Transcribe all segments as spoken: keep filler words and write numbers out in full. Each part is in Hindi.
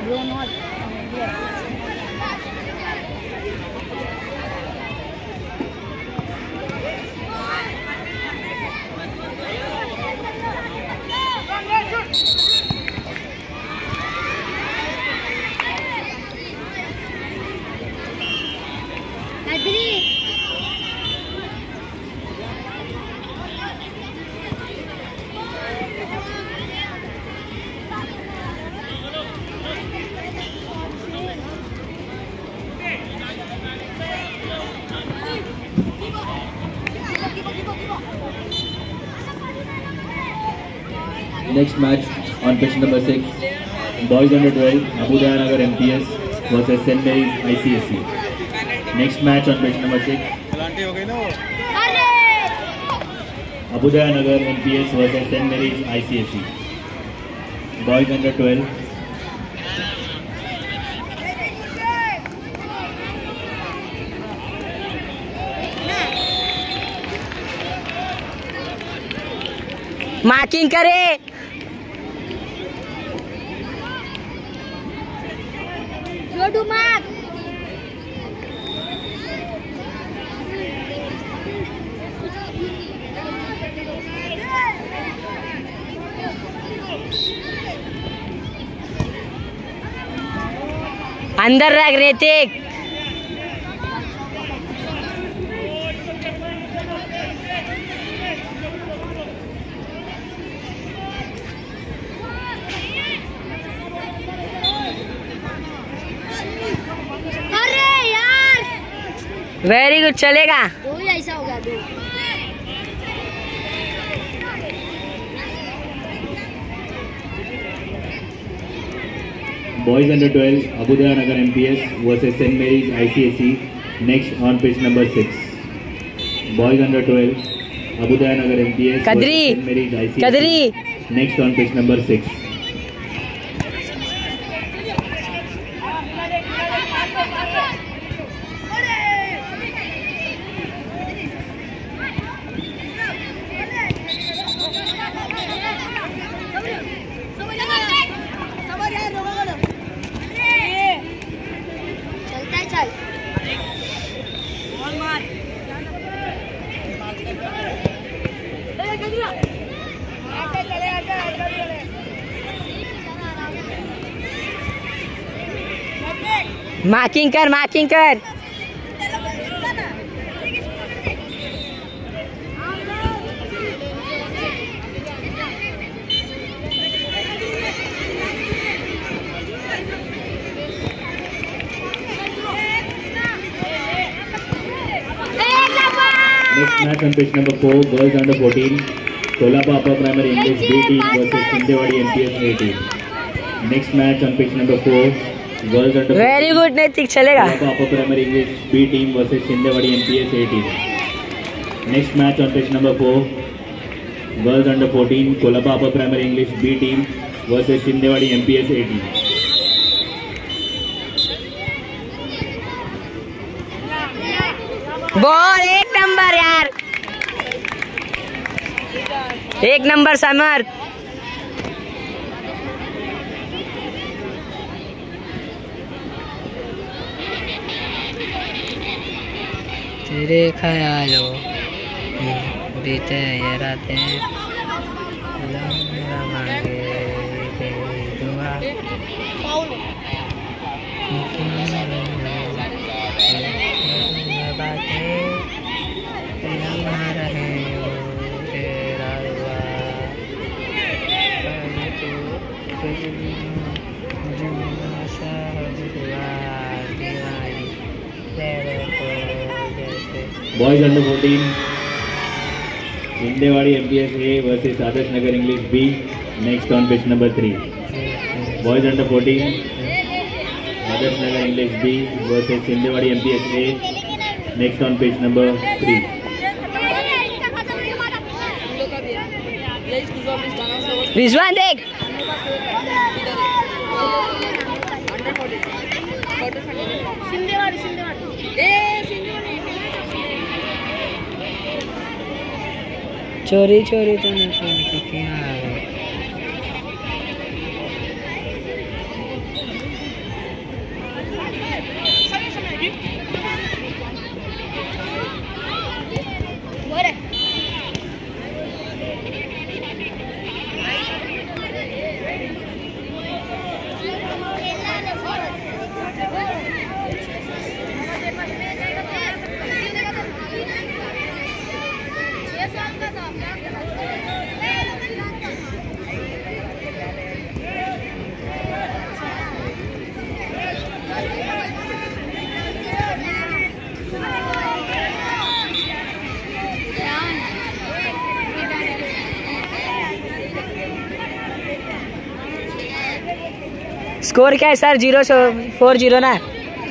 Next match on pitch number six, boys under twelve, Abu Dayanagar M P S versus Saint Mary's I C S C. Next match on pitch number six, Abu Dayanagar M P S versus Saint Mary's I C S C. Boys under twelve. Marking करे। जोडू मार्क। अंदर रख ऋतिक। वेरी गुड, चलेगा। दो ही ऐसा होगा, दो। Boys under twelve, Abu Dayanagar M P S versus Saint Mary's I C S C. Next on pitch number six. Boys under twelve, Abu Dayanagar M P S Kadri. versus Saint Mary's I C S C. Kadri. Next on pitch number six. Marking कर, मार्किंग कर। Next match on pitch number four, girls under fourteen, Kolaba Upper Primary English B team versus Shindewadi M P S A team. Next match on pitch number four, girls under very good Naitik, चलेगा। Kolaba Upper Primary English B team versus Shindewadi M P S A team. Next match on pitch number four, girls under fourteen, Kolaba Upper Primary English B team versus Shindewadi M P S A team. Ball एक नंबर यार, एक नंबर समर। तेरे ख्यालों बीते ये रातें, मेरा मांगे दुआ। Boys under fourteen, Shindewadi M P S A versus Adarsh Nagar English B. Next on pitch number three. Boys under fourteen, Adarsh Nagar English B versus Shindewadi M P S A. Next on pitch number three. Rizwan देख। चोरी चोरी तो नहीं। स्कोर क्या है सर? जीरो फोर जीरो ना?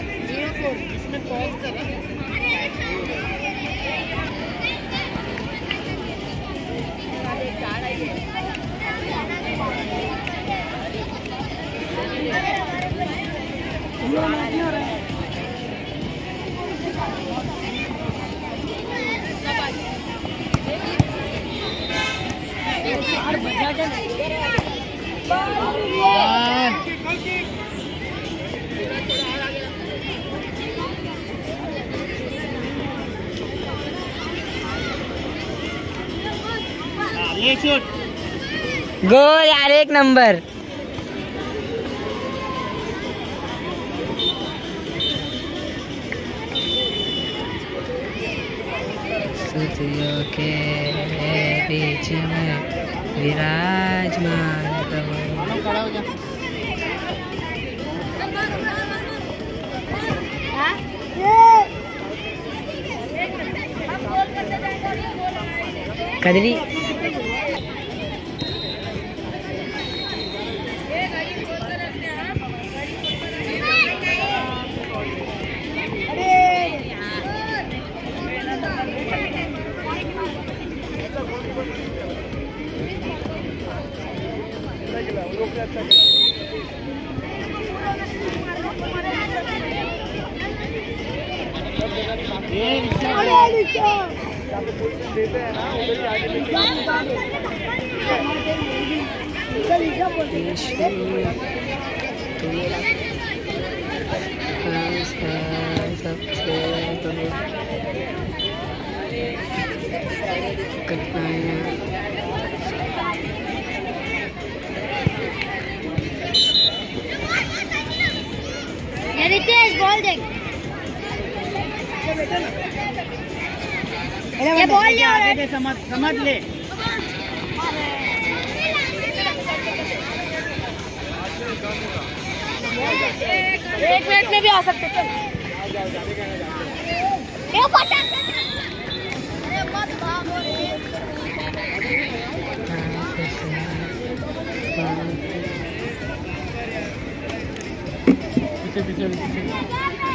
गोल यार, एक नंबर। सूर्यों के बीच में विराजमान कदरी। रितेश बॉल देख, ये बॉल ले आ रहा है, समझ समझ ले। एक मिनट में भी आ सकते थे। ये पटक, अरे मत भागो रे। पीछे पीछे पीछे।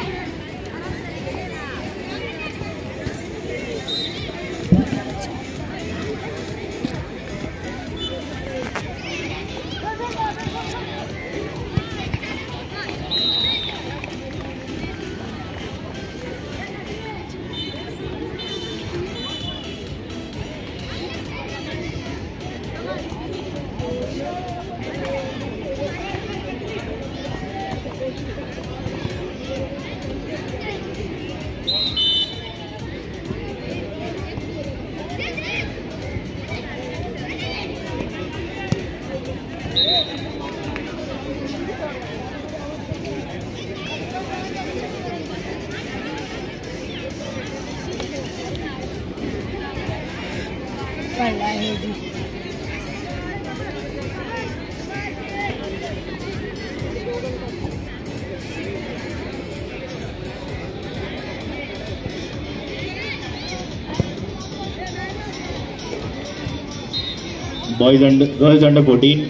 Boys under girls under fourteen,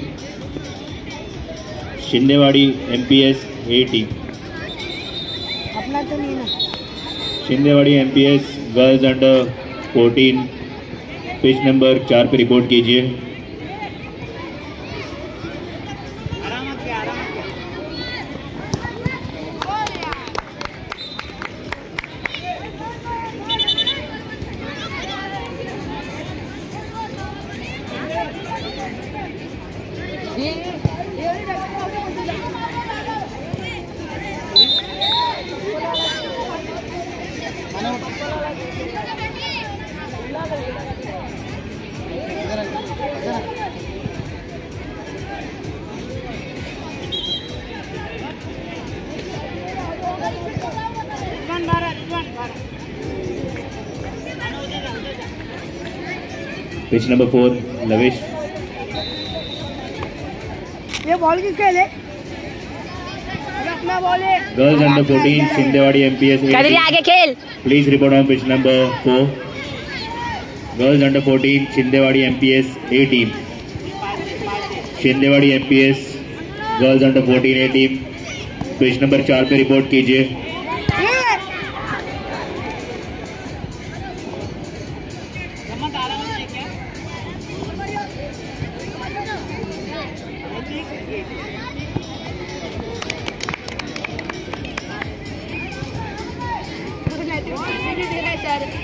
Shindewadi MPS A team. अपना तो नहीं ना। Shindewadi MPS girls under fourteen pitch number चार पे रिपोर्ट कीजिए। Pitch number four Lavesh. ये बॉल किसका है? अपना बॉल है। Girls under fourteen Shindewadi MPS कदरी आगे खेल। Please report on pitch number four. Girls under fourteen Shindewadi MPS A team. Shindewadi MPS girls under fourteen A team pitch number चार पे रिपोर्ट कीजिए।